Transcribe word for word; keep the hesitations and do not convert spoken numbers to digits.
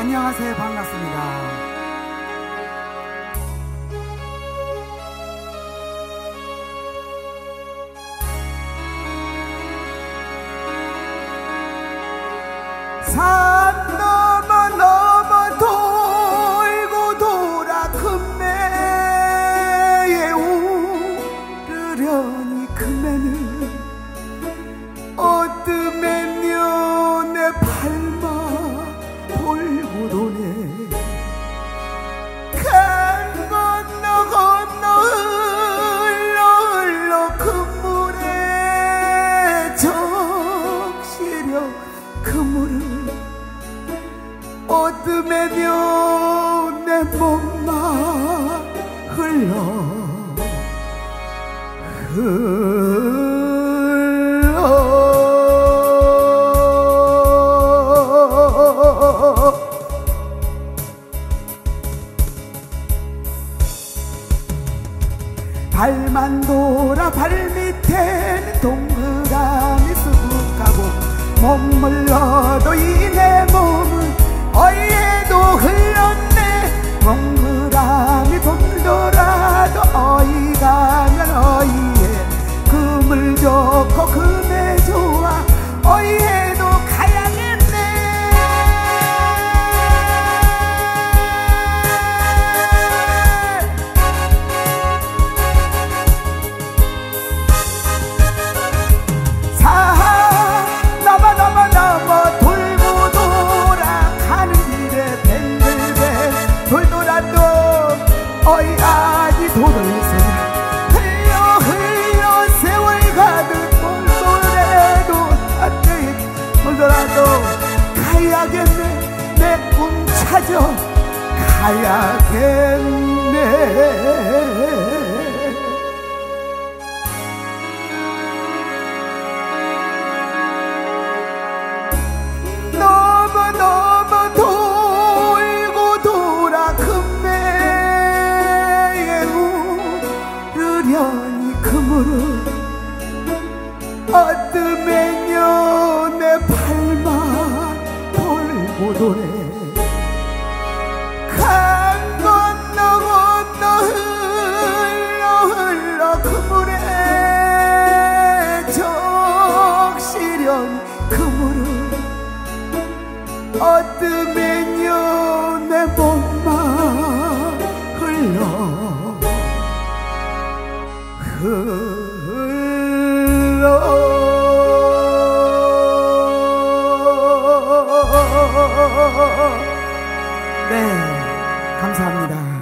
안녕하세요. 반갑습니다. 산 넘어 넘어 돌고 돌아 금매에 오르려니 금매는 어둠에며 내 발마 돌고 도네. 강 건너 건너 흘러 흘러 그물에 적시려 그물을 어둠에며 내 몸만 흘러 흘러 발만 돌아 발밑에는 동그라미 쑥하고 머물러도 이 내 몸은 어이에도 흘렀네. 동그라미 돌더라도 어이 가면 어이에 금을 좋고 금에 좋아 어이에도 가야겠네. 사 넘어 넘어 넘어 돌고 돌아 가는 길에 뱅글뱅 돌더라도 어이 아니 돌을 새 흘려 흘려 세월 가득 돌더라도 안돼 돌더라도 가야겠네. 내 꿈 찾아 가야겠네. 넘어 넘어 돌고 돌아 금매에 오르려니 그물은 어둠에며 내 발만 돌고 도네. 강 건너 건너 흘러 흘러 그물에 적시려니 그물은 어둠에며 내 몸만 흘러 흘러 네, 감사합니다.